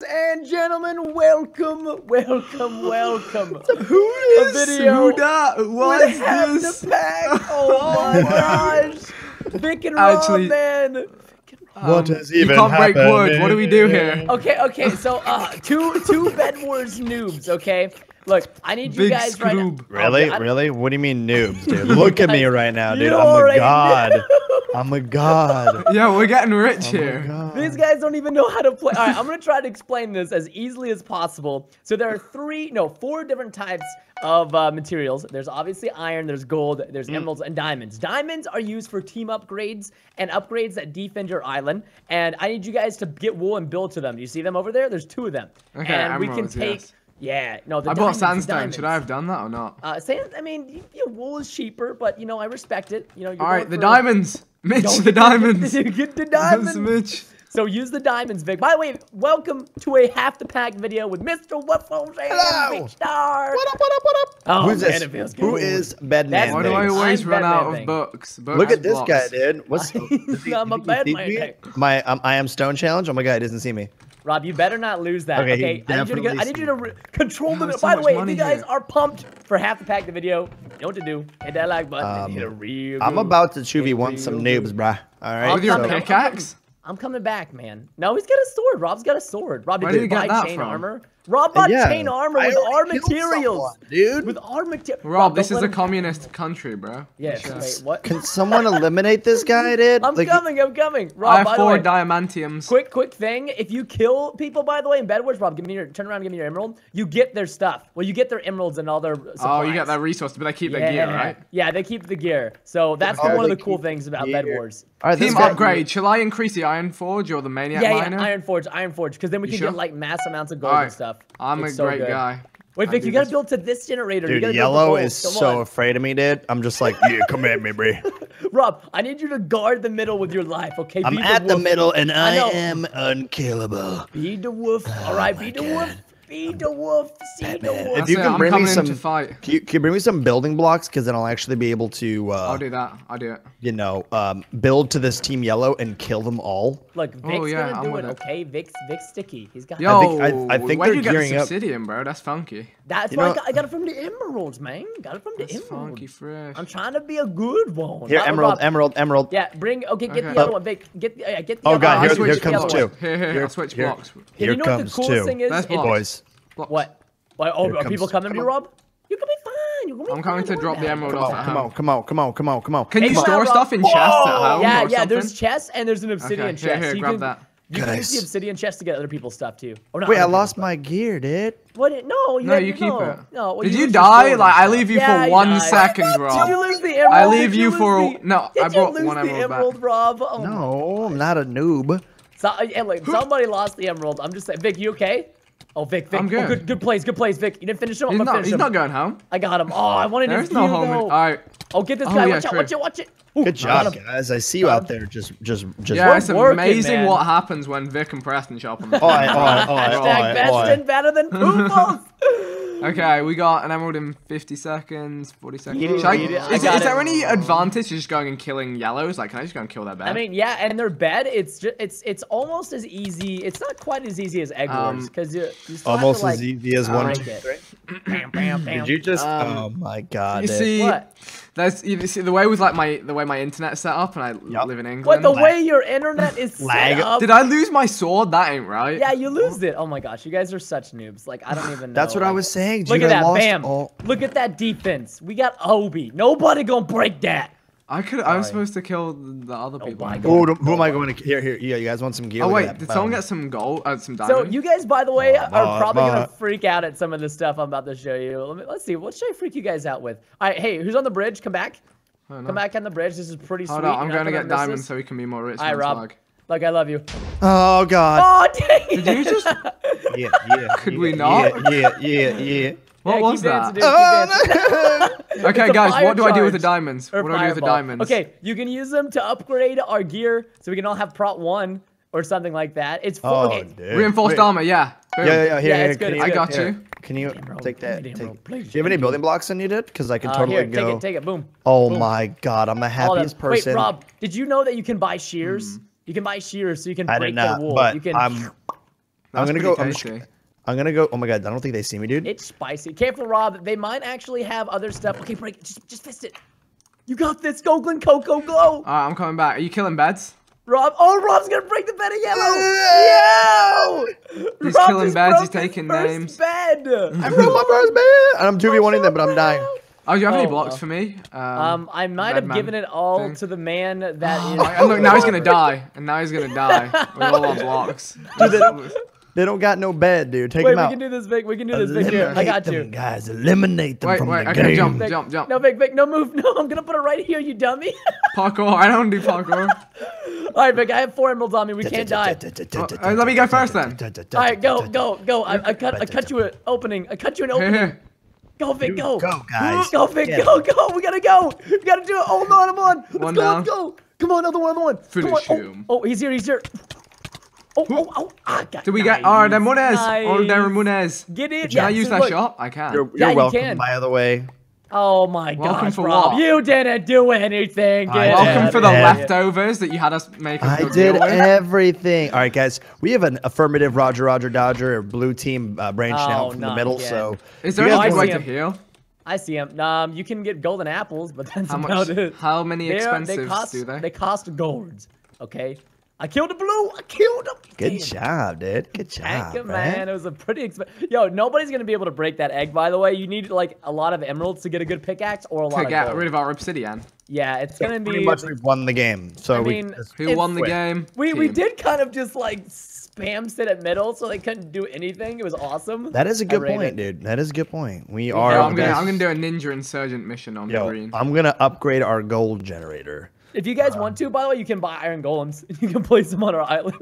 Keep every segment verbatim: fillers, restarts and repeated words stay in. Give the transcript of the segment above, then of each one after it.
And gentlemen, welcome, welcome, welcome. Who is a video who that? What is this? The pack. Oh my gosh. Vic and Actually, Rob, man. What um, is even You can't break happening? wood. What do we do here? Okay, okay, so uh, two two Bed Wars noobs, okay? Look, I need you Big guys right now. Scroob. Really? Oh, I- really? What do you mean noobs, dude? Look at me right now, dude. You I'm a already god. knew. I'm a god. Yeah, we're getting rich Oh my here. God. These guys don't even know how to play. All right, I'm gonna try to explain this as easily as possible. So there are three, no, four different types of uh, materials. There's obviously iron, there's gold, there's Mm. emeralds, and diamonds. Diamonds are used for team upgrades and upgrades that defend your island. And I need you guys to get wool and build to them. You see them over there? There's two of them. Okay, and we can emeralds, take. yes. Yeah, no, the I bought diamonds, the sandstone. diamonds. Should I have done that or not? Uh, sand. I mean, y- yeah, wool is cheaper, but you know, I respect it. You know, you're All right, going the for- diamonds. Mitch, Don't the get diamonds. Get the Yes, diamonds. Mitch. So use the diamonds, Vic. By the way, welcome to a half the pack video with Mister Waffles and Hello. Vic Star. What up, what up, what up? Oh, Who's man, this? it feels Who good. is Bedman? That's Why do I Thanks. always I'm run out Batman. of books? Books Look at and this blocks. guy, dude. What's does he- I'm a does he bad see man. me? My um, I am stone challenge. Oh my god, he doesn't see me. Rob, you better not lose that. Okay, he Okay, I need you to get, I need you to re control the. Oh, so By the much way, if money you guys here. are pumped for half the pack the video, you know what to do. Hit that like button. and Um, hit a real I'm good- about to two v one Real some good. noobs, bruh. All right. With your coming, so- I'm pickaxe? I'm coming back, man. No, he's got a sword. Rob's got a sword. Rob, did Where you did you buy get that chain from? armor? Rob bought Yeah, chain armor I with already our killed materials. someone, dude. With our materials. Rob, this is a communist country, bro. Yes. Wait, what? Can someone eliminate this guy, dude? I'm Like, coming. I'm coming. Rob, I have by four the way, diamantiums. quick, quick thing. If you kill people, by the way, in Bed Wars, Rob, give me your turn around. And give me your emerald. You get their stuff. Well, you get their emeralds and all their supplies. Oh, you get that resource, but they keep their gear, right? Yeah, they keep the gear. So that's Oh, one of they the cool keep things about the Bed gear. Wars. All right, this Team guy- upgrade. Shall I increase the Iron Forge or the Maniac Yeah, Miner? yeah, Iron Forge, Iron Forge, because then we You can sure? get like mass amounts of gold Alright, and stuff. I'm It's a so great good. guy. Wait, I Vic, do you gotta this- build to this generator. you Dude, gotta build the yellow gold. is Come so on. afraid of me, dude. I'm just like, yeah, come at me, bro. Rob, I need you to guard the middle with your life, okay? I'm Be at the wolf. middle and I, know. am unkillable. Be the wolf. All right, be my the God. wolf. Be the wolf. See the Batman. wolf. If you That's it, can I'm bring me coming in some, to fight. Can you, can you bring me some building blocks? Because then I'll actually be able to, uh, I'll do that. I'll do it. you know, um, build to this team yellow and kill them all. Look, Vic's Oh, yeah, gonna I'm do with it, it. okay? Vic's Vic's sticky. He's got. Yo, think- I- I think where do they're you get gearing this up. obsidian, bro? That's funky. That's You why I know- got, I got it from the emeralds, man. Got it from the That's emeralds. funky fresh. I'm trying to be a good one. Here, Rob, emerald, Rob, emerald, emerald. Yeah, bring. Okay, get Okay. the other one, Vic. Get the. Uh, get the Oh, other God, one. here- Switch here the comes other two. one. Here, here, Here- I'll switch here- blocks. Yeah, Here you know what comes the coolest two. thing is? That's It- blocks. Boys. Blocks. What? What? Oh, Here are people comes- coming to you, come on. Rob? You can be fine. You can be I'm coming fine. to Don't drop worry the about it. emerald Come off on, at come home. on, come on, come on, come on, come on. Can Hey, you come on, store Rob. stuff in chests at home Yeah, or yeah. something? There's chests and there's an obsidian Okay, chest. here, here, so you grab can, that. You can use Guys. the obsidian chest to get other people's stuff too. Or not Wait, I other lost people's my gear, dude. stuff. What? it- No, you No, had- you keep no, it. No. well, Did you lose your die? sword Like, and I stuff. leave you Yeah, for you one died. second, Did Rob. you lose the emerald? I leave Did you lose for- the- no, Did I you brought lose one the emerald back. emerald, Rob? Oh, my- No, I'm not a noob. So, uh, yeah, look, somebody lost the emerald. I'm just saying. Vic, you okay? Oh, Vic, Vic. I'm Oh, good. good, good plays, good plays, Vic. You didn't finish him. I'm He's gonna not, finish he's him. not going home. I got him. Oh, I wanted There's his no view, home. in- though. All right. Oh, get this Oh, guy. yeah, watch out, true. watch it, watch it. Ooh, Good got job, him. guys. I see you out there. Just, just, just. Yeah, it's working, amazing man. what happens when Vic and Preston show up on the Oh, I- oh, I- oh, I- oh, Hashtag I- best oh, I- and better than Poofles. Okay, we got an emerald in fifty seconds, forty seconds. Eat it, Should I- eat it. I is, got is there it. any advantage to just going and killing yellows? Like, can I just go and kill their bed? I mean, yeah, and their bed, it's just, it's it's almost as easy. It's not quite as easy as Egg Um, Wars because you, you still Almost have as to, like, easy as one, break two, it. three. Bam, bam, bam. Did you just? Um, oh my god. you dude. see, What? there's you see the way with like my the way my internet's set up, and I Yup. live in England. What, the Lag. way your internet is set Lag. up? Did I lose my sword? That ain't right. Yeah, you lose it. Oh my gosh, you guys are such noobs. Like, I don't even know. That's what I like- was saying. Look dude. at I that, lost bam. all- Look at that defense. We got Obi. Nobody gonna break that. I could. I Sorry. was supposed to kill the the other people. my Who, God. who am I going to? Here, here. Yeah, you guys want some gear? Oh Look at wait, that. did someone Boom. get some gold? Uh, some So diamonds? you guys, by the way, Oh, are probably gonna but- freak out at some of the stuff I'm about to show you. Let me, let's see. What should I freak you guys out with? All right, hey, who's on the bridge? Come back. Oh, no. Come back on the bridge. This is pretty Hold sweet. on, I'm You're not going to get miss diamonds this. so we can be more rich. All right, on Rob. swag. Like, I love you. Oh god. Oh, dang Did you just? Yeah, yeah. Could yeah, we not? Yeah, yeah, yeah, yeah. What Yeah, was keep that? dancing, dude, keep dancing. Okay, It's a guys, fire what do I do with the charge. diamonds? Or What do I do with the fireball. diamonds? Okay, you can use them to upgrade our gear so we can all have prot one or something like that. It's full. Oh, okay. dude. Reinforced Wait. armor, yeah. Boom. Yeah, yeah, yeah. Here, Yeah, here, it's good, can it's you- I good. got here. you. Can you Damn, bro, take that? damn, Take, bro, please, do you have any thank building blocks on you, dude? Because I can Uh, totally here, go. take it, take it, boom. Oh Boom. my god, I'm the All happiest that- person. Wait, Rob, did you know that you can buy shears? You can buy shears so you can I break did not, their wool. but you can. I'm. I'm gonna pretty go. I'm, sh- tasty. I'm gonna go. Oh my god, I don't think they see me, dude. It's spicy. Careful, Rob. They might actually have other stuff. Okay, break it. Just, just fist it. You got this. Go, Glen Coco, go. Alright, I'm coming back. Are you killing beds? Rob. Oh, Rob's gonna break the bed of yellow. Yo! He's Rob killing just beds, broke he's his taking first names. Bed. I broke my first bed, and I'm two v one-ing them, but I'm dying. Oh, do you have any Oh, blocks uh, for me? Um, Um, I might Red have man given it all thing. to the man that is. and look, now he's gonna die. And now he's gonna die with all our blocks. They don't got no bed, dude. Take Wait, them we out. can do this, Vic. We can do this, Vic. Here, I Eliminate got them, you. guys. Eliminate them Wait, from wait, the okay, game. jump, Vic, jump, jump. No, Vic, Vic, no move. No, I'm gonna put it right here, you dummy. Parkour, I don't do parkour. All right, Vic, I have four emeralds on me. We can't die. Uh, let me go first then. All right, go, go, go. I, I cut, I cut you an opening. I cut you an Here, opening. here. Go, Vic, go. Go, guys. Go, Vic, Get go, it. go. We gotta go. We gotta do it. Oh, no, I'm on. Let's One go, down. let's go. Come on, another one, another one. Come Finish on. him. Oh, oh, he's here, he's here. Oh, oh, oh. Ah, got Do we nice. get oh Ramones? Oh, Nice. Ramones. Get in. Can yeah, I use so that look. shot? I can. You're, Yeah, you're you welcome, can. by the way. Oh my Welcome gosh, for Rob. what? You didn't do anything. I Get Welcome out for the of here. leftovers that you had us make. I a did deal with. everything. All right, guys. We have an affirmative Roger, Roger, Dodger, or blue team uh, branching Oh, out from the not middle. again. So Is there you a guys good I way see to him. heal? I see him. Um, you can get golden apples, but that's How about much? it. How many They're- expensives they cost, do they? They cost golds. Okay. I killed a blue. I killed him. Good Damn. job, dude. Good job, Thank you, man. man. It was a pretty expensive. Yo, nobody's gonna be able to break that egg. By the way, you need like a lot of emeralds to get a good pickaxe or a lot To of get gold. rid of our obsidian. Yeah, it's So gonna be. pretty much we've won the game. So I we mean, can just- Who It's- won the Wait. game? We we Team. did kind of just like spam sit at middle, so they couldn't do anything. It was awesome. that is a I good rate point, it. dude. That is a good point. We Yeah, are. Yo, the I'm gonna best. I'm gonna do a ninja insurgent mission on Yo, green. I'm gonna upgrade our gold generator. If you guys want to, by the way, you can buy iron golems. You can place them on our island.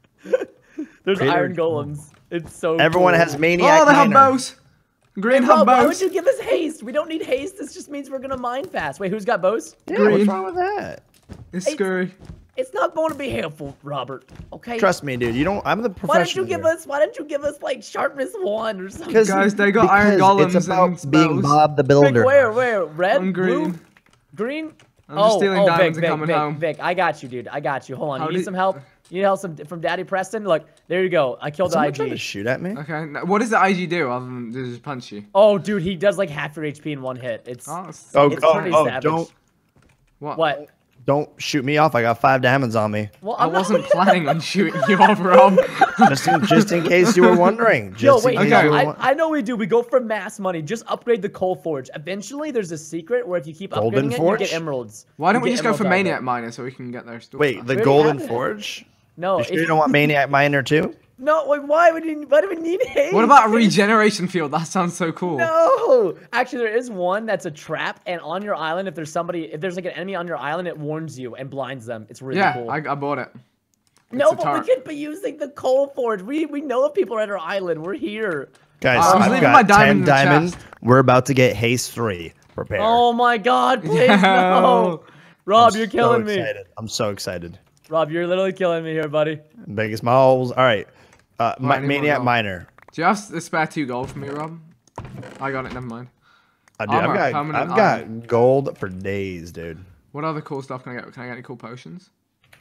There's Creator- iron golems. It's so. Everyone cool. has maniac. Oh, they have miner. bows. Green Hey, have Rob, why would bows. you give us haste? We don't need haste. This just means we're gonna mine fast. Wait, who's got bows? Yeah, Green. what's wrong with that? It's Hey, scurry. It's not going to be helpful, Robert. Okay. Trust me, dude. You don't. I'm the Why professional. don't you give here. us? Why don't you give us like sharpness one or something? 'Cause- Guys, they got iron because golems It's about and being spells. Bob the Vic, Builder. where, where? Red, I'm green. blue, green. I'm just oh, stealing oh, diamonds Vic, and coming Vic, home. Vic, Vic, I got you, dude. I got you. Hold on. How you need did- some help? You need help some, from Daddy Preston? Look, there you go. I killed Is the someone I trying to G. shoot at me? Okay, now, what does the I G do other than just punch you? Oh, dude, he does like half your H P in one hit. It's Oh, it's- Oh, It's oh, pretty oh savage. don't, what? what? don't shoot me off. I got five diamonds on me. Well, I I'm not- wasn't planning on shooting you off, Rob. Just in, just in case you were wondering. Just Yo, in wait, case okay. you were I, won- I know we do. We go for mass money. Just upgrade the coal forge. Eventually, there's a secret where if you keep Golden upgrading it, forge? you get emeralds. Why don't You we get just go for emeralds out of it. Maniac Miner so we can get their stuff? Wait, the already Golden have it. Forge? No, You sure if- you don't want Maniac Miner too? no. Wait, why would you? Why do we need haste? What about a regeneration field? That sounds so cool. No, actually, there is one that's a trap, and on your island, if there's somebody, if there's like an enemy on your island, it warns you and blinds them. It's really Yeah, cool. I, I bought it. no, a but tart. we could be using the coal forge. We we know if people are at our island. We're here. Guys, I was I've leaving my got diamond ten in the diamonds. chest. We're about to get haste three. Prepare. Oh my God! Please Yo. no, Rob, you're so killing me. excited. I'm so excited. Rob, you're literally killing me here, buddy. Biggest smiles. All right. Uh, Right, Ma- need more Maniac gold. Miner. Do you have the spare two gold for me, Rob? I got it, never mind. I do. Armor, I've got, permanent I've got iron. gold for days, dude. What other cool stuff can I get? Can I get any cool potions?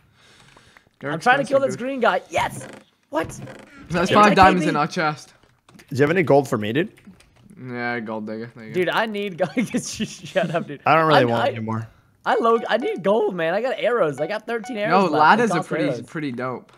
They're I'm trying to kill expensive, this dude. green guy. Yes. What? There's Yeah, five take diamonds me. in our chest. Do you have any gold for me, dude? Yeah, gold digger. There you Dude, I need guys. Shut up, dude. I don't really I, want I, it anymore. I load. I need gold, man. I got arrows. I got thirteen go. arrows. No, left. ladders They are cost pretty arrows. pretty dope.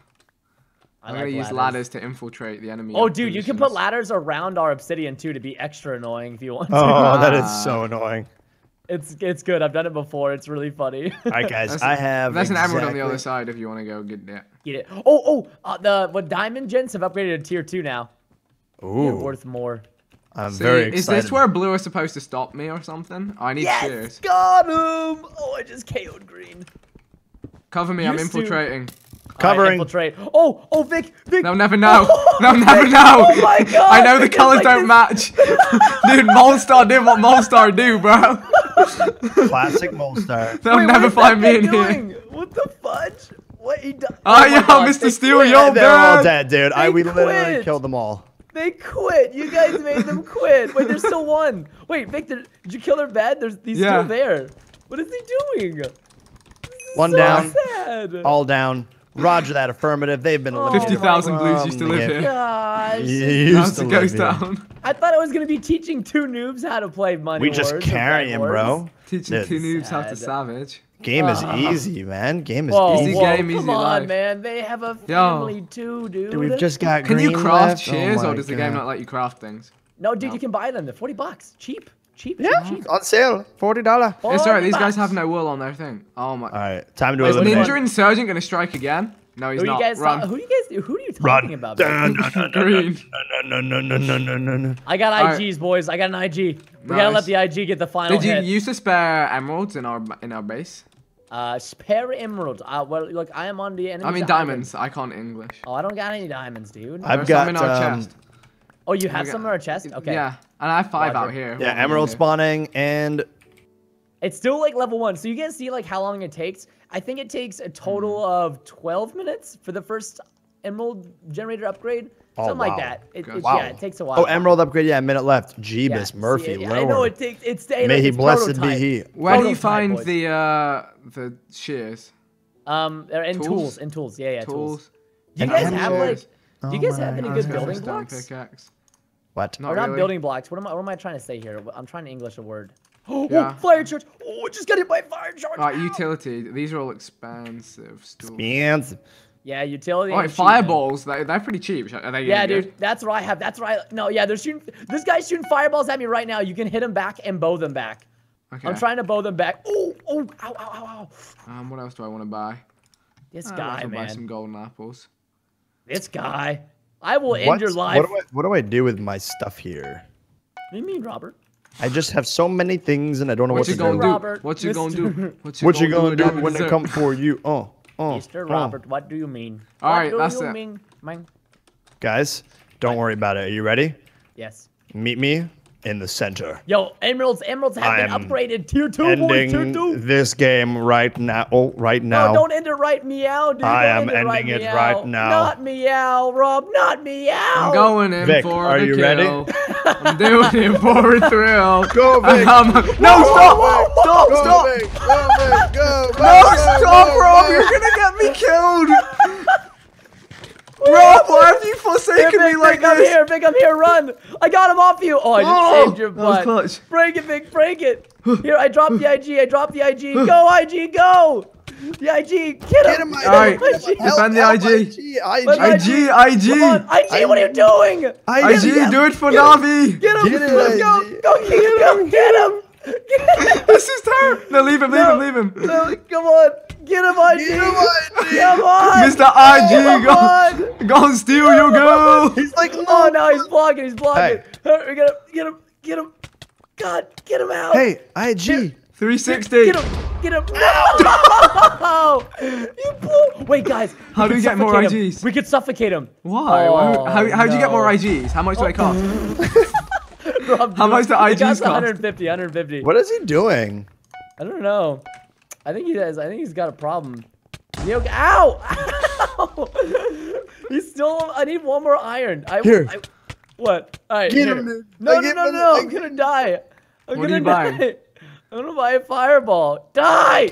I I'm like gonna use ladders. ladders to infiltrate the enemy. Oh, dude, you can put positions. ladders around our obsidian too to be extra annoying if you want to. Oh, that is Ah. so annoying. It's it's good. I've done it before. It's really funny. All right, guys. That's- I have. That's an emerald on the exactly- other side if you want to go get that. Get it? Oh, oh, uh, the what diamond gents have upgraded to tier two now. They're Ooh, worth more. I'm See, very excited. is this where blue is supposed to stop me or something? I need Yes, shears. got him. Oh, I just K O'd green. Cover me, I'm Used to- infiltrating. All right, Covering. infiltrate. Oh, oh, Vic, Vic. They'll never know. Oh, They'll never Vic. know. Oh my God, I know the Vic is colors like don't this- match. Dude, Molestar did what Molestar do, bro. Classic Molestar. They'll Wait, never what is find that me in guy here. doing? What the fudge? What he does? Oh, yo, Mister Steele, yo, They're all dead. dead, dude. I They we literally quit. killed them all. They quit. You guys made them quit. Wait, there's still one. Wait, Victor, did you kill their bed? There's he's Yeah. still there. What is he doing? This is One so down. Sad. All down. Roger that, affirmative. They've been Oh, eliminated fifty thousand blues from used to the live game. here. Gosh. You used That's to a live ghost here. town. I thought I was gonna be teaching two noobs how to play Money We Wars. just or carrying, Bed bro. Wars. Teaching Dude, two noobs how to sad. savage. Game is Uh, easy, man. Game is Whoa, Easy easy. whoa, game, come easy on, life. man. They have a Yo. family too, dude. Dude, we've just got Can you green craft left. shears, Oh or my does the game God. not let you craft things? No, dude, No. you can buy them. They're forty bucks. Cheap. Cheap. Yeah, cheap, cheap. on sale, forty dollars. All It's alright, these guys bucks. have no wool on their thing. Oh my. right, time to Is eliminate. Ninja Insurgent gonna strike again? No, he's Who are you not. guys? Run. ta- who do you guys? Who are you talking Run. about? Dun, man? dun, dun, dun, Green. No, no, no, no, no, no, no. I got Alright. I Gs, boys. I got an I G. We gotta let Nice. the I G get the final Did you hit. use to spare emeralds in our in our base? Uh, spare emerald. Uh, well, look, I am on the enemy. I mean diamonds. I can't English. Oh, I don't got any diamonds, dude. I've There's got some in our um, chest. Oh, you have We some in got- our chest? Okay. Yeah, and I have five Roger. out here. yeah, What we emerald do. spawning and It's still like level one, so you guys see like how long it takes. I think it takes a total Hmm. of twelve minutes for the first emerald generator upgrade, Oh, something like wow. that. It, Good. it- wow. Yeah, it takes a while. Oh, emerald upgrade. Yeah, a minute left. Yeah, Jeebus see, Murphy, yeah, I know Lord. it takes. It's it's May he it's blessed prototype. be he. Where do you Prototype, find boys. the uh the shears? Um, they're in Tools? tools, in tools. Yeah, yeah, tools. Tools. Do you And guys have shears. like? Do you guys Oh have my any God. good Stone building blocks? pickaxe. What? Not Or not really. building blocks. What am I? What am I trying to say here? I'm trying to English a word. Oh, Yeah. fire charge! Oh, just got hit by fire charge! Alright, Ow! utility. These are all expensive stuff. Expensive. Yeah, utility. Alright, ain't cheap, man. fireballs. They they're pretty cheap. Are they Yeah, any good? dude, that's what I have. That's what I. No, yeah, they're shooting. This guy's shooting fireballs at me right now. You can hit him back and bow them back. Okay. I'm trying to bow them back. Oh, oh, ow, ow, ow, ow. Um, what else do I want to buy? This I guy, Buy man. some golden apples. This guy. I will end What? your life. What do I what do I do with my stuff here? What do you mean, Robert? I just have so many things and I don't know What what, you to gonna do. do? Robert, What you gonna Mister do? What What you gonna with do that when they dessert? come for you? Oh, oh, Mister oh. Robert, what do you mean? All what right, do that's you it. mean, man? Guys, don't worry about it. Are you ready? Yes. Meet me in the center. Yo, emeralds, emeralds have been I'm upgraded. Tier two, boys, tier Ending two. this game right now. Oh, right now. No, don't end it right, meow, dude. I Don't am end it right, ending it meow. right now. Not meow, Rob. Not meow. I'm going in Vic, for are the you kill. ready? I'm doing it for a thrill. Go, Vic. Um, no, stop! Stop! Go, Stop! Vic. Go, Vic. Go, No, Vic. Go, stop, go, Rob! Vic. You're gonna get me killed! Rob, why have you forsaken Vic, me like Vic, I'm this? here, Vic, I'm here, run! I got him off you! Oh, I just Oh, saved your that was butt. clutch. Break it, Vic, break it! Here, I dropped the I G, I dropped the I G. Go, I G, go! The I G, get him! Get him, Get I G. Alright, I G. Help, defend the help, I G. I G. Let I G, I G! Come on, I G, what are you doing? I G, Get him. do it for Get him. Navi! Get him! Get it, Let's go! I G. Go, get him! Get him! Get him! This is terrible! No, leave him, leave No, him, leave him! no, come on! Get him, I G! Get him, I G. Come on! Mister I G, Come go, on! go and steal your girl! He's like, Oh, no, he's blocking, he's blocking. Hey. Hey. We gotta get him, get him. God, get him out. hey, I G. three sixty! Get him, get him. No! You blew. Wait, guys. How do could we get more suffocate him. I Gs? We could suffocate him. Why? Oh, Why- how how do you get more no. I Gs? How much do they cost? Rob, How do much it. do I It Gs costs cost? one fifty, one fifty. What is he doing? I don't know. I think he has. I think he's got a problem. Yo, ow! Ow! He's still. I need one more iron. I, Here. I, what? All right. Get here. him, dude. No, I no, get no, one- no! I I'm get- gonna die. I'm What are gonna you buying? die. I'm gonna buy a fireball. Die!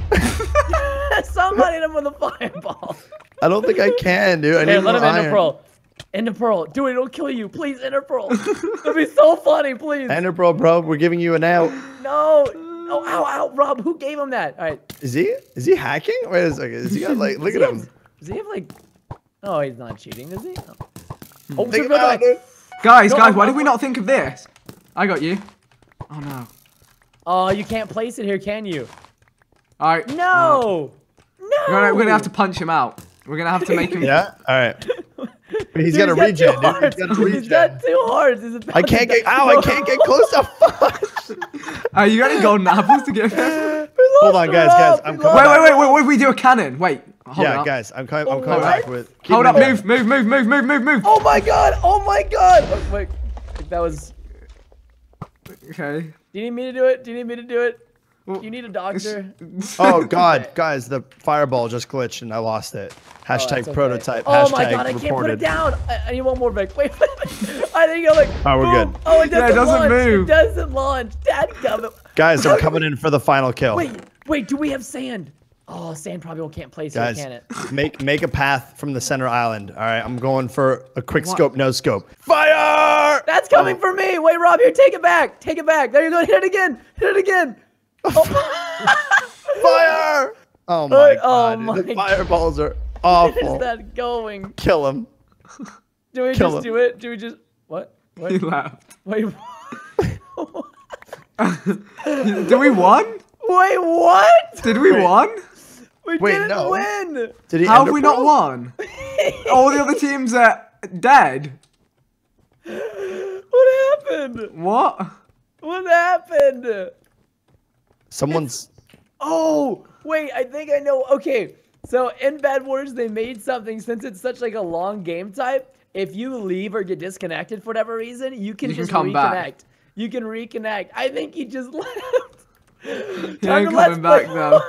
Somebody hit him with a fireball. I don't think I can, dude. I Hey, need let more him enter iron. pearl. Ender pearl. Do it. It'll kill you. Please, ender pearl. That'd be so funny. Please. Ender bro, bro, we're giving you an out. No. Oh, ow, ow, Rob. Who gave him that? All right. Is he? Is he hacking? Wait a second. Is he got like? Look Does at he him. have- Does he have like? Oh, he's not cheating, is he? Oh, oh Think go, go, about go. it. Guys, No, guys, I'm- why did I'm- we not think of this? I got you. Oh no. Oh, you can't place it here, can you? Alright. uh, No. No. we're, gonna, we're gonna have to punch him out. We're gonna have to make him. Yeah. All right. But he's Dude, got a got regen, two dude. He's hearts. got a He's regen. got two hearts. He's about I to can't die. get. Ow! I can't get close to fudge. Are you got any golden apples to give him? Wait, We Hold lost on, the guys, guys, rope. I'm We coming lost wait, back. wait, wait. What if we do a cannon? Wait. Hold Yeah, up. guys, I'm coming. I'm Oh, coming what? back with. keep Hold it up. down. Move, move, move, move, move, move, move, move. Oh my god! Oh my god! Oh, wait, that was. Okay. Do you need me to do it? Do you need me to do it? Well, You need a doctor. Oh God, guys, the fireball just glitched and I lost it. Hashtag that's okay. prototype. Oh hashtag my god! I can't put it reported. down. I, I need one more, Vic. Wait, wait, wait. I think you're like. Oh, we're boom. good. Oh, it doesn't, Yeah, it doesn't launch. move. It doesn't launch. Dadgummit. Guys, I'm coming in for the final kill. Wait, wait. Do we have sand? Oh, sand probably can't place Guys, here, can it? make make a path from the center island. All right, I'm going for a quick scope, no scope. Fire! That's coming for me. Wait, Rob, here, take it back. Take it back. There you go. Hit it again. Hit it again. Oh. Fire! Oh my Oh god, my the fireballs are awful. Where's that going? Kill him. Do we Kill just him. do it? Do we just what? He Wait, laughed. wait, Did we won? wait, what? Did we Wait. won? We Wait, didn't no. win. Did he How end have we a not pro? won? All the other teams are dead. What happened? What? What happened? Someone's. Oh, wait, I think I know. Okay, so in Bed Wars, they made something, since it's such like a long game type, if you leave or get disconnected for whatever reason, you can You can just come reconnect. back. You can reconnect. I think he just left. He Time ain't to let's coming back play- now.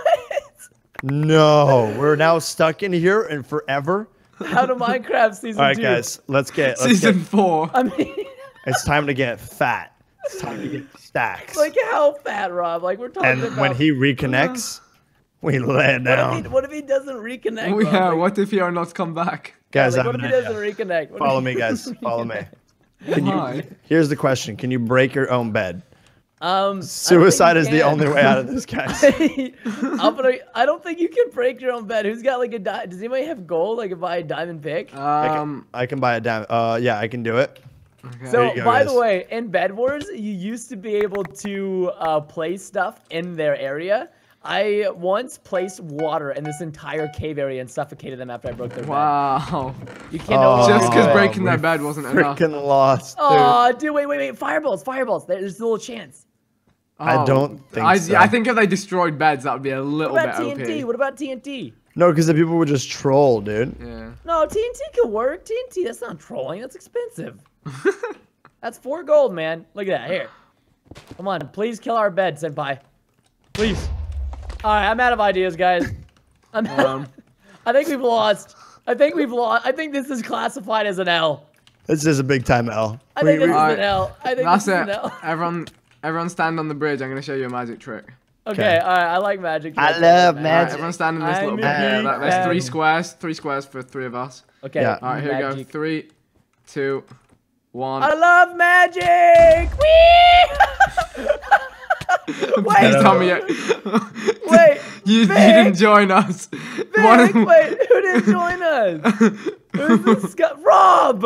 No, we're now stuck in here and forever. How to Minecraft season All right, two. guys, let's get. Let's Season get four. I mean, it's time to get fat. It's time to get stacks. like how fat, Rob? Like we're talking and about. when he reconnects, we lay it what if, down. he, what if he doesn't reconnect? Oh, Rob? yeah, Like, what if he are not come back? Guys, like, I'm what if he gonna- doesn't reconnect? What if follow he me, guys. doesn't Follow me. reconnect? Can you, Why? here's the question: can you break your own bed? Um, Suicide is the can. only way out of this, guys. I'm gonna, I don't think you can break your own bed. Who's got like a di- Does anybody have gold? Like, buy a diamond pick? I can, Um, I can buy a diamond. Uh, yeah, I can do it. okay. so, you go, by guys. the way, in Bed Wars, you used to be able to uh, place stuff in their area. I once placed water in this entire cave area and suffocated them after I broke their wow. bed. You can't no Oh, longer Just do because it. breaking we their bed wasn't enough. Freaking lost, dude. Oh, dude, wait, wait, wait. Fireballs, fireballs. There's a little chance. I Oh, don't think I, so. I think if they destroyed beds, that would be a What little about bit T N T? O P. What about T N T? No, because the people would just troll, dude. Yeah. No, T N T could work. T N T, that's not trolling. That's expensive. That's four gold, man. Look at that. Here. Come on. Please kill our bed, Senpai. Please. All right, I'm out of ideas, guys. I'm Um, I think we've lost. I think we've lost. I think this is classified as an L. This is a big time L. I think We- this we- is Alright, an L. I think That's this is it. an L. Everyone, everyone stand on the bridge. I'm gonna show you a magic trick. Okay, all right. I like magic. I tricks. love like Alright, magic. everyone stand in this I'm little a bit. Yeah, big that- there's three fan. squares. Three squares for three of us. Okay. Yeah. All right, here we go. magic. Three, two, one. I love magic. Whee! Please tell me you, Wait, you, you Vic! didn't join us. One of Vic, them- wait, who didn't join us? Who's this guy? Rob!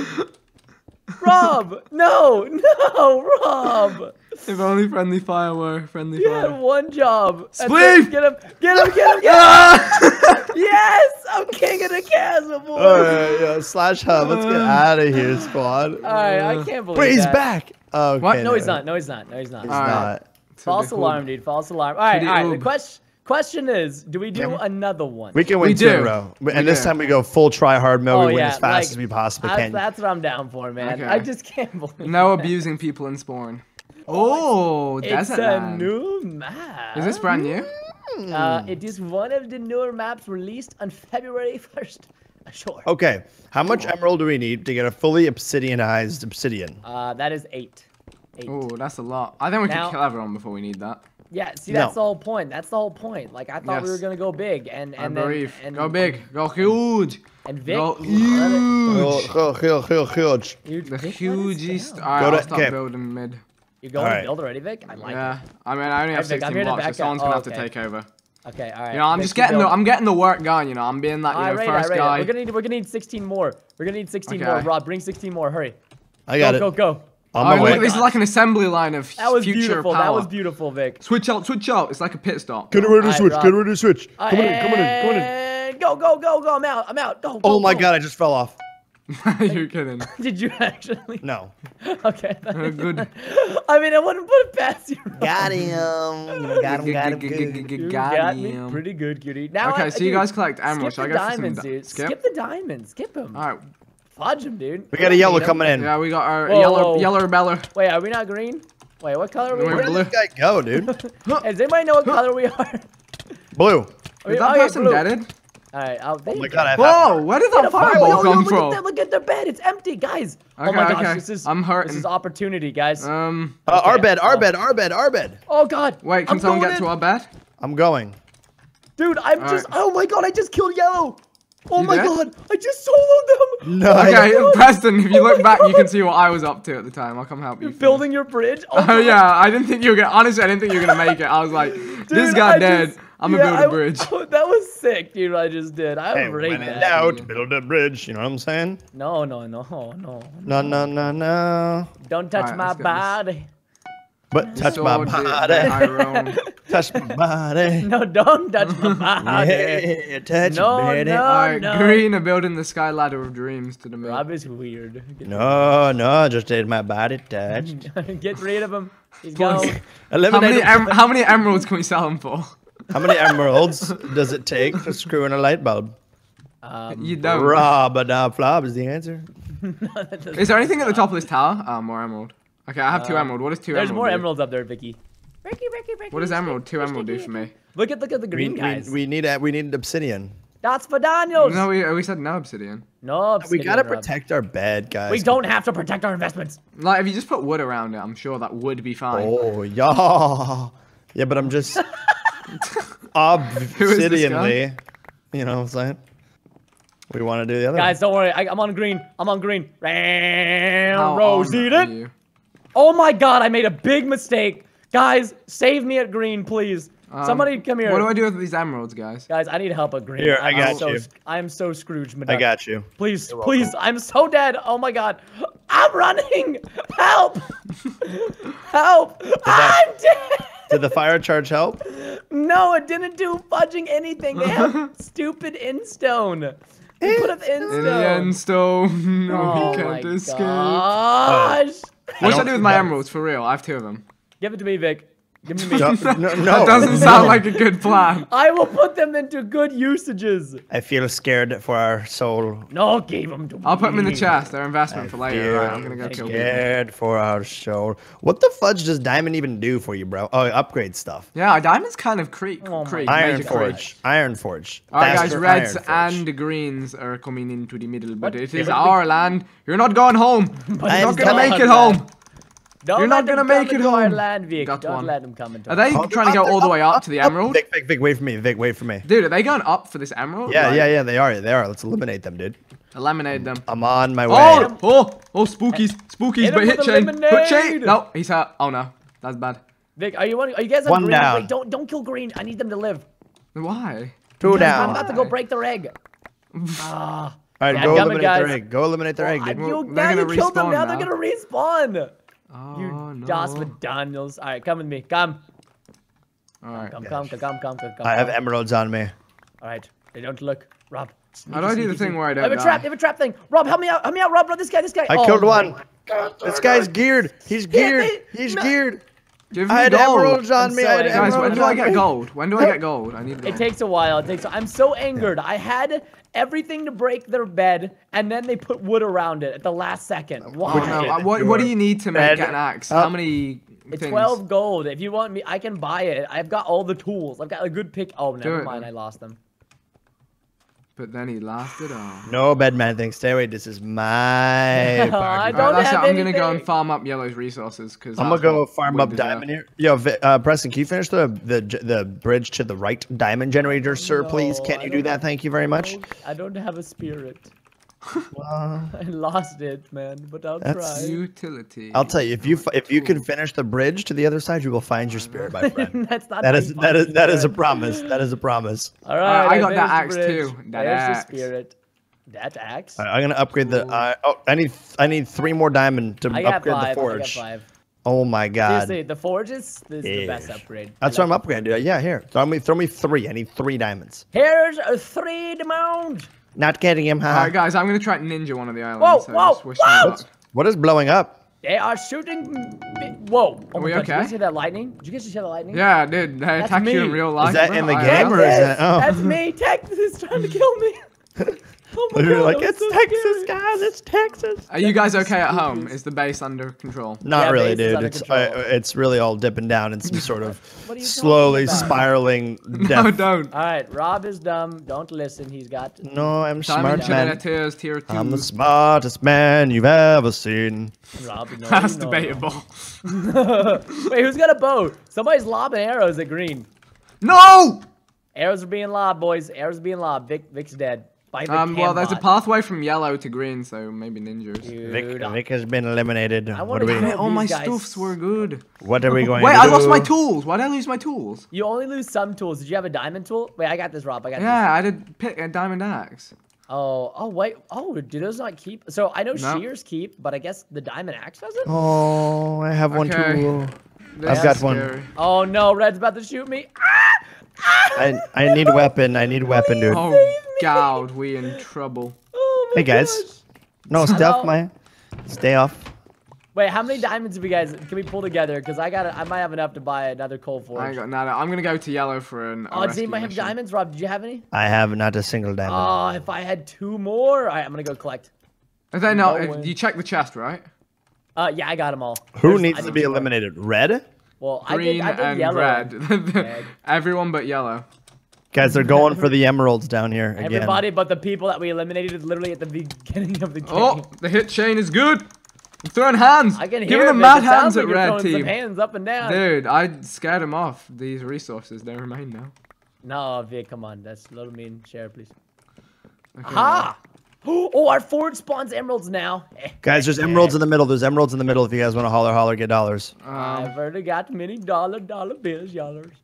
Rob! No, no, Rob! If only friendly fire were friendly You had fire. one job. That's Spleef! it. Get him, get him, get him, get him! Ah! Yes! I'm king of the chasm, boy! Alright, yeah, slash hub. Let's get out of here, squad. Alright, I can't believe Wait, he's that. back. Oh, okay, What? No, he's no, not. No, he's not. No, he's not. He's Alright. not. False the alarm, hood. dude. False alarm. All right, the all right. The oob. question question is, do we do another one? We can win We two in a do. row. We And this do. time we go full try hard mode. Oh, we win yeah, as fast like, as we possibly That's, can. that's what I'm down for, man. Okay. I just can't believe No that. abusing people in spawn. Oh, It's desert a land. new map. Is this brand new? Uh, it is one of the newer maps released on February first. Sure. Okay, how much emerald do we need to get a fully obsidianized obsidian? Uh, that is eight. Eight. Oh, that's a lot. I think we Now- can kill everyone before we need that. Yeah, see, No. that's the whole point. That's the whole point. Like, I thought we Yes. were gonna go big, and I and then believe. and Go big. Go huge. And Vic, Go let it- huge. Oh, huge, huge, huge. you, The Vic, let us hugest. down. Alright, Go I'll to- stop okay. building mid. You're going Alright. to build already, Vic? I like Yeah. I mean, I only have Alright, Vic, I'm sixteen here to blocks, so back someone's up. gonna Oh, have to okay. take over. it. Okay, all right. You know, I'm Vic, just keep getting the, building. I'm getting the work going. You know, I'm being that, you All know, right, right, first right. guy. We're gonna need we're gonna need sixteen more. We're gonna need sixteen Okay. more. Rob, bring sixteen more. Hurry. I got go, it. go, go. On Oh, my look, way. this is like an assembly line of That was future beautiful. power. That was beautiful, Vic. Switch out, switch out. It's like a pit stop. Get ready to Alright, switch. Rob. Get ready to switch. Come on in. Come on in. Come on in. And go, go, go, go. I'm out. I'm out. Go, go, Oh my go. god, I just fell off. You're kidding. Did you actually? No. Okay. Uh, good. I mean, I wouldn't put it past you. Rob. Got him. Got him. Got him. Good. You Got got me him. pretty good, cutie. Now, Okay, I, so you dude, guys collect emeralds. Skip Should the I go for some diamonds, di- dude. skip? Skip the diamonds. Skip them. All right. Fudge them, dude. We got a yellow Need 'em. coming in. Yeah, we got our Whoa, yellow, whoa. yellow beller. Wait, are we not green? Wait, what color are we? We're Where Does did blue. this guy go, dude? anybody know what color we are? Blue. Are we- Is that okay, person blue. deaded? All right. I'll, Oh my god, I have Whoa, where did Get that a fire- fireball yo, yo, come look At from? that, look at their bed. It's empty, guys. oh Okay, my gosh, okay. this is I'm hurting. This is opportunity, guys. Um, Uh, our Okay, bed, our oh. bed, our bed, our bed. oh god. wait, can I'm someone going get to in. our bed? I'm going. Dude, I'm All just. right. Oh my god, I just killed yellow. Oh You my did? god, I just soloed them. No. Okay, God. Preston, if you Oh look my back, you can God. see what I was up to at the time. I'll come help you. You're finish. building your bridge. Oh God. yeah, I didn't think you were gonna. Honestly, I didn't think you were gonna make it. I was like, this Dude, guy I dead. just- I'm gonna yeah, build I- a bridge. oh, that was sick, dude. What I just did. I Hey, rate when in that. doubt, build a bridge. You know what I'm saying? No, no, no, no. No, no, no, no. Don't touch Alright, my let's get this. body. But touch my Sword bit body. that I roam. Touch my body. No, don't touch my body. Yeah, touch No, it, baby. no. Alright, no. Green are building the sky ladder of dreams to the moon. Rob is weird. Get, No, no, just did my body touched. Get rid of him. He's Please. gone. How Eliminate many, him. em how many emeralds can we sell them for? How many emeralds does it take to screw in a light bulb? Um, You don't. Rob a da flop is the answer. Is there anything at the top of this tower? Oh, more emerald. Okay, I have two Uh, emerald. What does two There's emerald more do? emeralds up there, Vicky. Ricky, Ricky, Ricky. What does emerald, two emerald do for me? Look at look at the We, green we, guys. we need a, we need obsidian. That's for Daniels. No, we, we said no obsidian. No, We obsidian, gotta Rob. protect our bed, guys. We don't have to protect our investments. Like, if you just put wood around it, I'm sure that would be fine. Oh yeah, yeah, but I'm just obsidianly. You know what I'm saying? We want to do the other. Guys, don't worry. I, I'm on green. I'm on green. How Rose, on eat are it. you? Oh my god, I made a big mistake. Guys, save me at green, please. Um, Somebody come here. What do I do with these emeralds, guys? Guys, I need help at green. Here, I I'm got so, you. I'm so Scrooge McDuck. I got you. Please, You're please, welcome. I'm so dead. Oh my god. I'm running. Help. Help. I'm dead. Did the fire charge help? No, it didn't do fudging anything. They have stupid instone. They put up In the instone. end, stone. No, Oh he my can't escape. gosh. What should I don't do with my know. emeralds, for real? I have two of them. Give it to me, Vic. Give it to me. No, no, no. That doesn't sound like a good plan. I will put them into good usages. I feel scared for our soul. No, give them to me. I'll put them in the chest. They're investment for later. Feel Right, I'm gonna go kill people. scared for our soul. What the fudge does diamond even do for you, bro? Oh, upgrade stuff. Yeah, our diamonds kind of creak. Oh my creak Iron major Forge. creak. Iron Forge. Alright, guys, Faster reds Iron Forge. and greens are coming into the middle, but What? it Yeah, is but we- our land. You're not going home. You're I not am gonna make gone, it man. home. Don't You're let not them gonna come make it into our home. land, Vic. Got Don't one. let them come into Are our they Up, trying to go up, all the up, way up up, to the up. emerald? Vic, Vic, Vic, wait for me. Vic, wait for me. Dude, are they going up for this emerald? Yeah, Like, yeah, yeah, they are. They are. Let's eliminate them, dude. Eliminate them. I'm on my way. Oh, oh, oh, spookies, spookies, Hit but him hit with the chain, hit chain. lemonade. No, he's hurt. Oh no, that's bad. Vic, are you want, are you guys on One green? down. Wait, don't don't kill green. I need them to live. Why? Two I'm down. about to go break their egg. Ah. All right, Yeah, go damn it, eliminate guys. their egg. Go eliminate their egg, I- dude. Well, you, they're now you gonna killed them. respawn Now now. they're gonna respawn. Oh You no. Joss McDaniels. All right, come with me. Come. All right. Come, come, come, come, come, come. I have come. emeralds on me. All right. They don't look. Rob. How do I do the thing where I I don't have a die? trap. I have a trap thing. Rob, help me out. Help me out, Rob. Rob, this guy. This guy. I Oh killed my one. God. This guy's geared. He's geared. they- He's no. geared. Give me I had gold. emeralds on I'm me. so I had angry. Guys, when emeralds do I on get me. gold? When do I get gold? I need It gold. takes a while. It takes. I'm so angered. I had everything to break their bed, and then they put wood around it at the last second. Why? Oh, no. uh, what, what do you need to make Bed an axe? up. How many It's things? twelve gold. If you want me, I can buy it. I've got all the tools. I've got a good pick. Oh, never it, mind. then. I lost them. But then he laughed it off. No, bedman thing. Stay away. This is my I party. don't Alright, that's have it. I'm gonna go and anything. farm up Yellow's resources because I'm gonna go farm up diamond here. Yo, Vi- uh, Preston, can you finish the, the the bridge to the right diamond generator, sir? Please, No, can I you don't do that? have- Thank you very much. I don't have a spirit. Uh, I lost it, man. But I'll That's- try. Utility. I'll tell you, if you f- if you can finish the bridge to the other side, you will find your spirit, my friend. That's not. That how is you that find is the that is a spirit. promise. That is a promise. All right, I got that finished the axe bridge. too. That There's axe. the spirit. That axe. All right, I'm gonna upgrade the. Uh, oh, I need I need three more diamond to I got upgrade five. the I got forge. five. Oh my god. Seriously, the forge is, is the best Yeah. upgrade. That's I what I'm love upgrading, dude. Yeah, here. Throw me throw me three. I need three diamonds. it. Here's a three diamond. Not getting him, huh? Alright, guys, I'm gonna try to ninja one of the islands. Whoa, so whoa, just wish me whoa! luck. What is blowing up? They are shooting. bi- Whoa! Oh Are my we God, Did you okay? guys see that lightning? Did you guys just hear the lightning? Yeah, dude, they That's attacked you me. in real life. Is that bro. in the I game know. or is that? Oh. That's me. Texas is trying to kill me. Oh my You're God, like, that was it's so Texas, scary. guys. It's Texas. Are you guys That's okay at spooky. home? Is the base under control? Not Yeah, really, base is dude. under It's control. uh, it's really all dipping down in some sort of What are you talking slowly about? spiraling No, death. don't. All right, Rob is dumb. Don't listen. He's got. No, I'm Diamond smart man. Generators tier two. I'm the smartest man you've ever seen. Rob, no, That's no. debatable. Wait, who's got a bow? Somebody's lobbing arrows at green. No! Arrows are being lobbed, boys. Arrows are being lobbed. Vic, Vic's dead. By the Um, well, there's a Cambot. pathway from yellow to green, so maybe ninjas. Vic, Dude, Vic has been eliminated. I What are wanna we? kill- All my These guys- stuffs were good. What are we going Wait, to I do? lost my tools. Why did I lose my tools? You only lose some tools. Did you have a diamond tool? Wait, I got this, Rob. I got this. Yeah, I did pick a diamond axe. Oh, oh, wait. Oh, do those not keep? So I know No. shears keep, but I guess the diamond axe doesn't? Oh, I have one Okay. too. This I've got is one. scary. Oh, no. Red's about to shoot me. I I need weapon. I need weapon, dude. Oh, God, we in trouble. Oh, my Hey guys. gosh. No, stay Hello? off my. Stay off. Wait, how many diamonds have you guys, can we pull together? Because I got, I might have enough to buy another coal forge. I ain't got nada. I'm gonna go to yellow for an. a Oh, does rescue anybody have mission. diamonds? Rob, did you have any? I have not a single diamond. Oh, if I had two more. All right, I'm going to go collect. Is that not? No way. You check the chest, right? Uh, yeah, I got them all. Who There's- needs I to need be two more. eliminated? Red? Well, I Green did, I did and yellow. red. Red. Everyone but yellow. Guys, they're going for the emeralds down here again. Everybody but the people that we eliminated literally at the beginning of the game. Oh, the hit chain is good. I'm throwing hands. I can Give hear him it, the Vic. mad It sounds hands like at you're red throwing some team. hands up and down. Dude, I scared him off. These resources, they remain now. No, Vic, come on. That's a little mean. Share, please. Okay. Ha! Oh, our forge spawns emeralds now. Eh, Guys, there's emeralds in the middle. There's emeralds in the middle if you guys want to holler, holler, get dollars. Um, I've already got many dollar, dollar bills, yallers.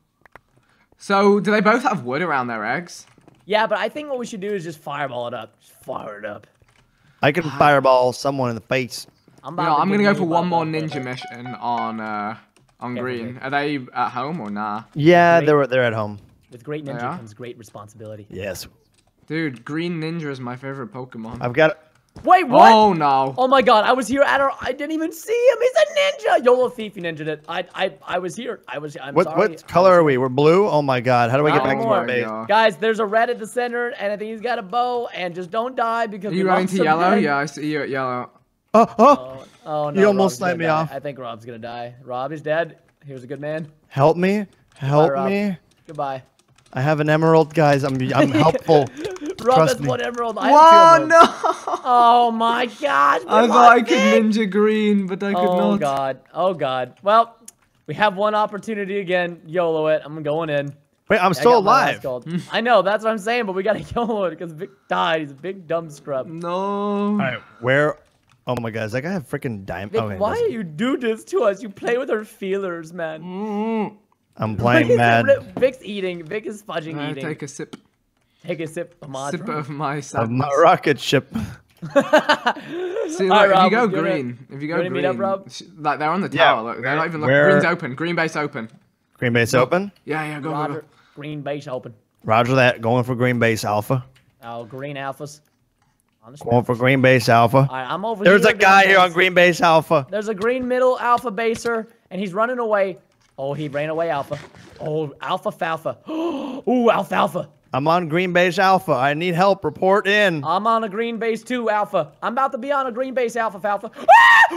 so, do they both have wood around their eggs? Yeah, but I think what we should do is just fireball it up. Just fire it up. I can fireball someone in the face. I'm, No, about to I'm get gonna go me for one about more that. ninja mission on uh on Okay, green. okay. Are they at home or nah? Yeah, Great. they're they're at home. With great ninja Yeah? comes great responsibility. Yes, Dude, green ninja is my favorite Pokemon. I've got. Wait, what? Oh no! Oh my god, I was here at our, I didn't even see him. He's a ninja. YOLO thief, he ninja'd it. I, I, I was here. I was, I'm What sorry. what color are we? We're blue. Oh my god! How do I get Oh back to my my base? God. Guys, there's a red at the center, and I think he's got a bow, and just don't die because Are we you running lost to some yellow? men. Yeah, I see you at yellow. Oh oh! Oh, oh no, You almost Rob's gonna sniped me die. off. I think Rob's gonna die. Rob is dead. He was a good man. Help me! Help Rob. me! Goodbye. I have an emerald, guys. I'm I'm helpful. Rob Trust has me. one emerald. I Whoa, have two no! emeralds. Oh my gosh. we I thought lost I could it. ninja green, but I could Oh not. god. Oh god. Well, we have one opportunity again. YOLO it. I'm going in. Wait, I'm I still got my last alive. gold. I know, that's what I'm saying, but we gotta YOLO it because Vic died. He's a big dumb scrub. No. All right, where? Oh my god, like I have freaking diamond. Vic, Okay, why listen. do you do this to us? You play with our feelers, man. Mm. I'm playing mad. Vic's eating. Vic is fudging Uh, eating. take a sip, Take a sip of my sip drink. of my Of sadness. my rocket ship. See, All right, look, if Rob, you go you wanna- green, if you you go wanna green, meet up, Rob? sh- like they're on the Yeah, tower. Look, they're not even looking. where- Green's open. Green base open. Green base open. Yeah, yeah, go, go, Roger. go. Green base open. Roger that. Going for green base alpha. Oh, green alphas. On the Going for green base alpha. All right, I'm over There's here. a guy green here on base. green base alpha. There's a green middle alpha baser, and he's running away. Oh, he ran away, alpha. Oh, alpha falfa. Ooh, alfalfa. I'm on green base alpha. I need help. Report in. I'm on a green base too, alpha. I'm about to be on a green base, alpha falfa. Ah!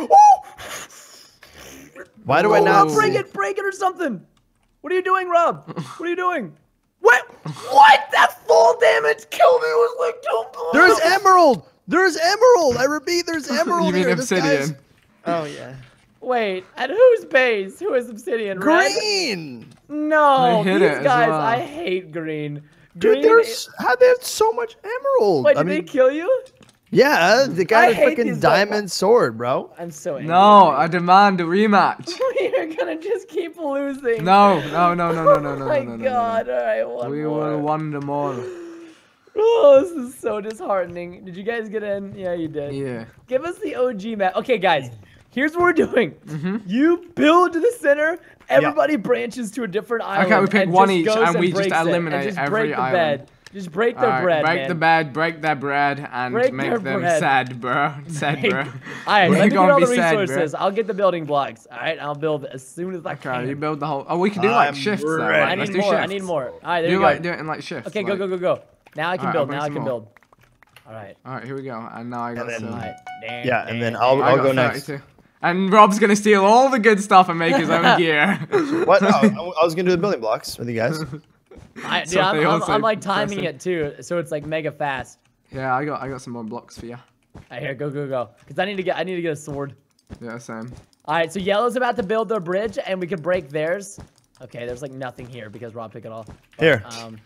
Ooh! Why do I Oh, not Rob, break see? it, break it or something. What are you doing, Rob? What are you doing? What? What? That full damage killed me. It was like, oh, There's emerald. There's emerald. I repeat, there's emerald You mean here. This guy's- obsidian? Oh yeah. Wait, at whose base? Who is Obsidian? Red? Green. No, They hit these it as guys, well. I hate green. Dude, Green there's how they have so much emerald. Wait, I did they mean, kill you? yeah, the guy I had a hate freaking these diamond sword, bro. I'm so angry. No, I demand a rematch. We're gonna just keep losing. No, no, no, no, no, no, Oh no, my no, no, no, god, no. alright, one We more. will won them all. Oh, this is so disheartening. Did you guys get in? Yeah, you did. Yeah. Give us the O G map. Okay, guys, here's what we're doing. Mm-hmm. You build to the center, everybody branches to a different island. we pick and one just each, goes and we just breaks it, and eliminate just every break the island. bed. Just break their Alright, bread, break man. the bed, break their bread, and Break make their them bread. sad, bro. Sad, bro. Alright, We're let me get gonna all be the sad, bro. resources. I'll get the building blocks. Alright, I'll build as soon as I Okay, can. you build the whole. Oh, we can do like I'm shifts though. ready. Like, I let's need do more. I shifts. need more. Alright, there Do you like go. do it in like shifts. Okay, go, like- go, go, go. Now I can Alright, build. I'll bring Now I some can more. build. Alright. Alright, here we go. And now I got then- some. Alright. Damn, Yeah, and then damn, I'll- damn. I I'll got go next. thirty-two. And Rob's gonna steal all the good stuff and make his own gear. What? Oh, I was gonna do the building blocks with you guys. I, dude, So I'm, they I'm, also I'm like timing pressing. it too, so it's like mega fast. Yeah, I got I got some more blocks for you. Alright, here, go, go, go. Cause I need to get, I need to get a sword. Yeah, same. All right, so yellow's about to build their bridge, and we can break theirs. Okay, there's like nothing here because Rob took it all. Here. Um,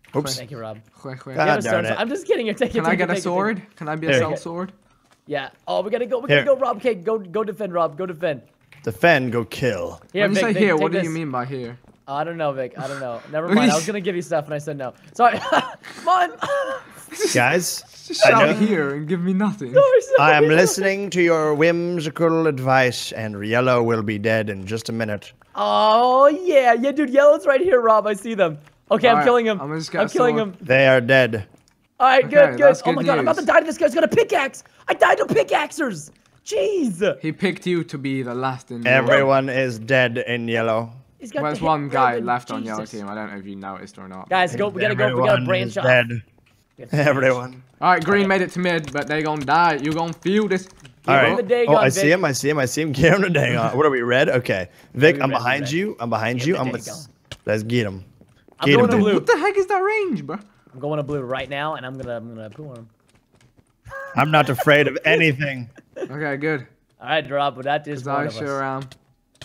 Oops. Thank you, Rob. Quick, quick. You have God a darn stone- it. I'm just kidding. You're taking. Can I take get it, a take it, take sword? it. Can I be a Here. self sword? Yeah. Oh, we gotta go. We gotta Here. go, Rob. Okay, go go defend, Rob. Go defend. Defend, go kill. Here, When you Vic, say Vic, here, take what do you this. mean by here? I don't know, Vic. I don't know. Never mind. I was gonna give you stuff and I said no. Sorry. Come on. Guys, Just I shout know- here and give me nothing. Sorry, sorry, I am sorry. listening to your whimsical advice, and Yellow will be dead in just a minute. Oh yeah, yeah, dude. Yellow's right here, Rob. I see them. Okay, I'm Alright, killing him. I'm I'm, just gonna killing sword. him. They are dead. All right, Okay, good, good. that's Oh my good god, I'm about to news. die to this guy. He's got a pickaxe. I died to pickaxers. Jeez. He picked you to be the last in the world. Everyone is dead in Yellow. He's got Well, there's the one hit guy ribbon. left on yellow Jesus. team. I don't know if you noticed or not. Guys, go. We gotta go. We gotta Everyone branch is off. dead. We have to branch. Everyone. All right, green made it to mid, but they gonna die. You gonna feel this. All him right. the day Oh, gun, I see Vic. him. I see him. I see him. Get him the dang on. What are we, red? Okay. Vic, we I'm red, we behind red. you. I'm behind Get you. the I'm dang gonna, gun. let's get him. I'm Get going him. to blue. What the heck is that range, bro? I'm going to blue right now, and I'm gonna I'm gonna poo on him. I'm not afraid of anything. Okay, good. All right, drop. But that is Cause one I of sure us. am.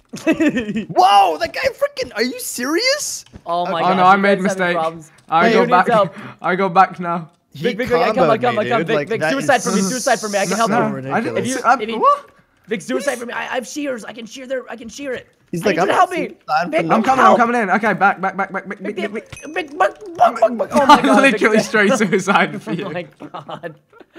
Whoa, that guy freaking, are you serious? Oh my Oh god. no, I made a mistake. I Hey, go who needs back. help? I go back now. He Vic, Vic, Vic, I come, I comboed come, I me, come. dude. Vic, Like, Vic, that suicide is for me, suicide for me. I can help so you. I ridiculous. didn't. If you- I- if you- what? Vic, suicide for me. I, I have shears. I can shear their. I can shear it. He's I like, need you I'm to not help me. suicide Vic, for I'm no coming. help. I'm coming in. Okay, back, back, back, back, back. Vic, Vic, Vic, Vic, Vic. Vic, buck, buck, buck, buck. Oh my god. I Vic, literally Vic. straight suicide for Oh you. my god.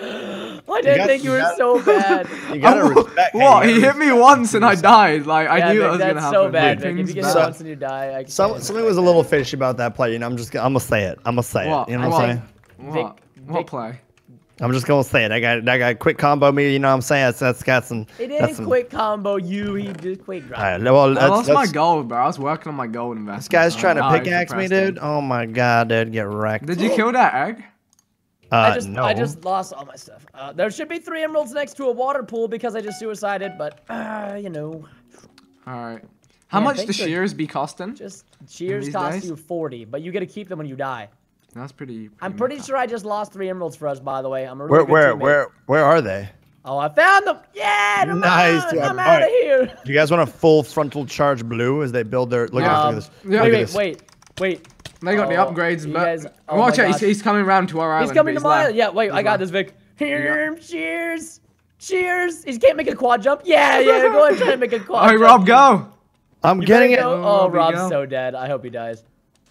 I didn't got- think you you were got- so bad. You gotta Oh, respect. hey, you what? gotta He hit me once and I died. Like I Yeah, knew Vic, that was gonna that's happen. so bad, Vic, Vic. If you things get bad. hit once and you die, I Some, can't something was a respect little that. fishy about that play, you know. I'm just, gonna- I'm gonna say it. I'm gonna say What? it. You know I what I'm think- saying? What? Vic- What Vic- play? I'm just gonna say it. I got, I got quick combo me. You know what I'm saying? That's, that's got some. It that's didn't some, quick combo you. He did quick drop. All right. Well, I that's, lost my that's, gold, bro. I was working on my gold investment. this guy's trying to Oh, pickaxe me, depressing. dude. Oh my god, dude, get wrecked. Did you kill that egg? Uh, I just, no. I just lost all my stuff. Uh, there should be three emeralds next to a water pool because I just suicided, but uh, you know, All right. How Man, much thanks the for- shears be costing? just shears these cost days? you forty, but you get to keep them when you die. That's pretty. pretty I'm pretty meta. sure I just lost three emeralds for us, by the way. I'm a really Where, good where, teammate. where, where are they? Oh, I found them! Yeah, they're Nice, mine! dude. I'm All out of right. here. Do you guys want a full frontal charge blue as they build their? Look at Um, this. Look at this. yeah. Look wait, at wait, this. wait, wait. They got the Oh, upgrades, you but guys- oh watch my out. He's, gosh. he's coming round to our island. He's coming but to my island. Yeah, wait, He's I got left. this, Vic. Here, cheers, cheers. He can't make a quad jump. Yeah, yeah. Go ahead and try to make a quad All right, jump. Rob, go. I'm You getting it. better go- Go, Oh, Robbie, Rob's go. so dead. I hope he dies.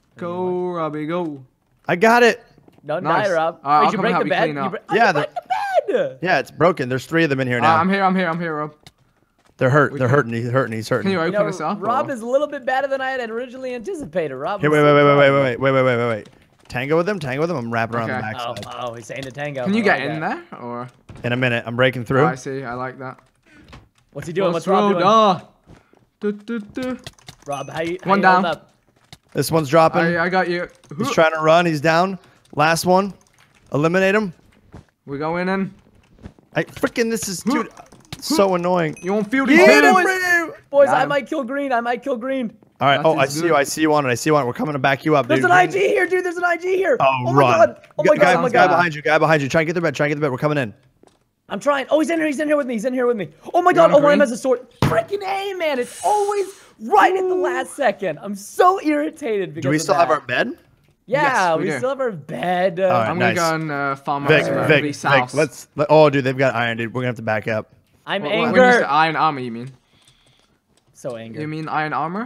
Go, Robbie, go. I got it. Don't Nice. die, Rob. All right, Wait, I'll you come break help the you bed? clean You up. bre- oh, Yeah, you the- break the bed. Yeah, it's broken. There's three of them in here Uh, now. I'm here. I'm here. I'm here, Rob. They're hurt. We They're can- hurting. He's hurting. He's hurting. Can you Here, open You know, us up? Rob or- is a little bit better than I had originally anticipated. Rob. wait, was wait, so wait, wait, wait, proud. wait, wait, wait, wait, wait, wait. Tango with them. Tango with them. I'm wrapping around the Okay. Oh, backside. oh, he's saying the tango. Can you I get like in that. there or? In a minute, I'm breaking Oh, through. I see. I like that. What's he doing? What's What's Rob Rob? doing? Ah. Du, du, du. Rob, how you? How One you holding down. Up? This one's dropping. I, I got you. He's trying to run. He's down. Last one. Eliminate him. We going in. I freaking. This is dude. So annoying. You won't feel the Get pain. him, boys. Bru! Boys, Got I him. might kill green. I might kill green. All right. That Oh, I is see good. you. I see you on it. I see you on it. We're coming to back you up, There's dude. an I G here, dude. There's an I G here. Oh, Oh my run. god. Oh my Guy- god. Oh my Guy god. behind you. Guy behind you. Try and get the bed. Try and get the bed. We're coming in. I'm trying. Oh, he's in here. He's in here with me. He's in here with me. Oh my god. on Oh, one of green? them has a sword. Freaking A, man. It's always right at the last second. I'm so irritated because Do we of still that. have our bed? Yeah, Yes, we we do. still have our bed. Uh, All right. I'm Nice. gonna go and uh, farm Vic, out some Vic, Vic, Vic, let's. Let, oh, dude, they've got iron, dude. We're gonna have to back up. I'm When you angry. say iron armor, you mean? So angry. You mean iron armor?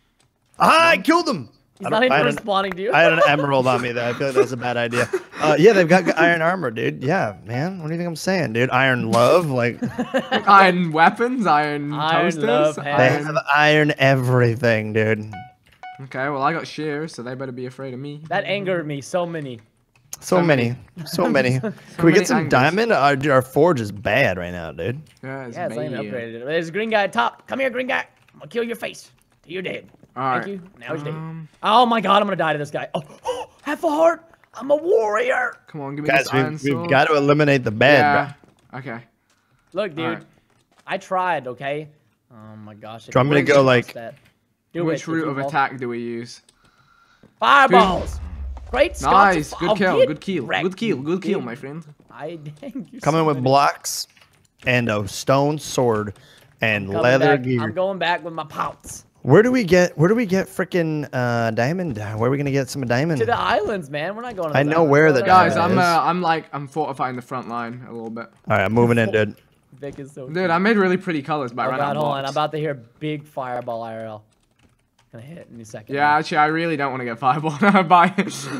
Ah, I killed him. He's I not don't- even I had an- responding to you. I had an emerald on me. Though I feel like that's a bad idea. Uh, yeah, they've got iron armor, dude. Yeah, man. What do you think I'm saying, dude? Iron love, like Iron weapons, iron, Iron toasters. love, they Iron- have iron everything, dude. Okay, well I got shears, so they better be afraid of me. That angered me. So many. So, So many, many. so many. Can we many get some angles. diamond? Our, dude, our forge is bad right now, dude. Yeah, it's Yeah, it's not even bad. upgraded. There's a green guy at top. Come here, green guy. I'm gonna kill your face. You're dead. Alright. Thank you. Now he's dead. Um, Oh my god, I'm gonna die to this guy. Oh, oh half a heart. I'm a warrior. Come on, give me Guys, this iron we've, sword. we've got to eliminate the bed, Yeah. Okay. Look, dude. Alright. I tried, okay? Oh my gosh. Do you want me to If go, you like- lost that- Do Which it, if route you of fall- attack do we use? Fireballs. Great Scott. Nice, good I'll kill, get good kill, wrecked, good kill, you good kill, big- my friend. I dang you. bro. Coming so with many- blocks and a stone sword and Coming leather back. gear. I'm going back with my pouts. Where do we get? Where do we get freaking uh, diamond? Where are we gonna get some diamond? To the islands, man. We're not going. To I those know islands. where We're the not- Guys, diamond I'm is. uh, I'm like I'm fortifying the front line a little bit. All right, I'm moving in, dude. Vic is so. Dude, I made really pretty colors, but I Oh ran god, out of hold on. I'm blocks. about to hear big fireball I R L. Gonna hit in a second. Yeah, actually, I really don't want to get fireball now. Bye.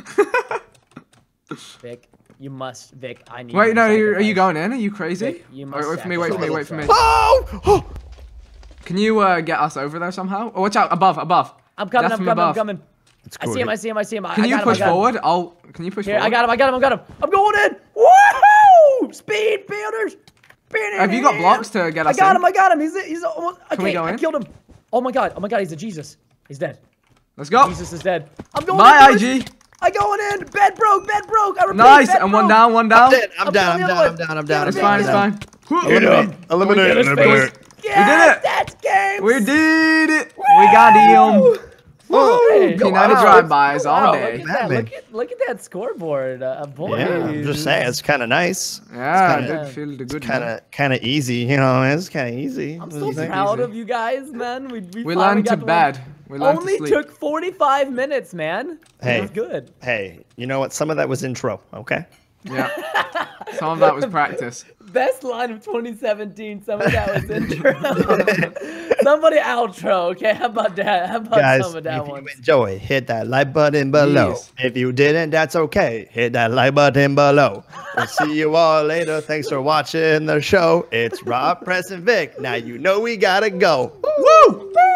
Vic, you must. Vic, I need. Wait, you no, to you're, are you sacrifice. going in? Are you crazy? Vic, you Wait, must wait for me, wait for me, wait for me. sacrifice. Oh! Can you uh, get us over there somehow? Oh, watch out, above, above. I'm coming. Death I'm from coming. I'm above. coming. It's I cool. see him. I see him. I see him. I- Can I you got him, I push got him. forward? I'll. Can you push Here, forward? I got him. I got him. I got him. I'm going in. Woohoo! Speed builders. Have you got blocks to get I us got in? him. I got him. He's he's almost. Okay, we go I in? killed him. Oh my god. Oh my god. He's a Jesus. He's dead. Let's go. Jesus is dead. I'm going. Bye, in, I boys. G. I going in. Bed broke. Bed broke. I repeat, Nice. bed And one broke. down, one down. I'm dead. I'm I'm down. I'm killing the down. other I'm down. I'm down. one. It's I'm fine, down. it's fine. Eliminate. Eliminate. Get his Eliminate. face. Yes, it. that's game. We did it. We got him. Hey, United wow. drive-bys all Wow, day. Look at, that. Man. Look, at, look at that scoreboard, uh, boy. Yeah, I'm just saying, it's kind of nice. Yeah, kinda- good feel the good. Kind man. of, kind of easy. You know, it's kind of easy. I'm What so do you think? proud Easy. of you guys, man. We, we, We finally learned got to the bed. one. We learned Only to sleep. took forty-five minutes, man. Hey. It was good. Hey, you know what? Some of that was intro. Okay. Yeah. Some of that was practice. Best line of twenty seventeen. Some of that was intro. Somebody outro. Okay, how about that? How about Guys, some of that if one? you enjoy, hit that like button below. Yes. If you didn't, that's okay. Hit that like button below. We'll see you all later. Thanks for watching the show. It's Rob, Press, and Vic. Now you know we gotta go. Woo!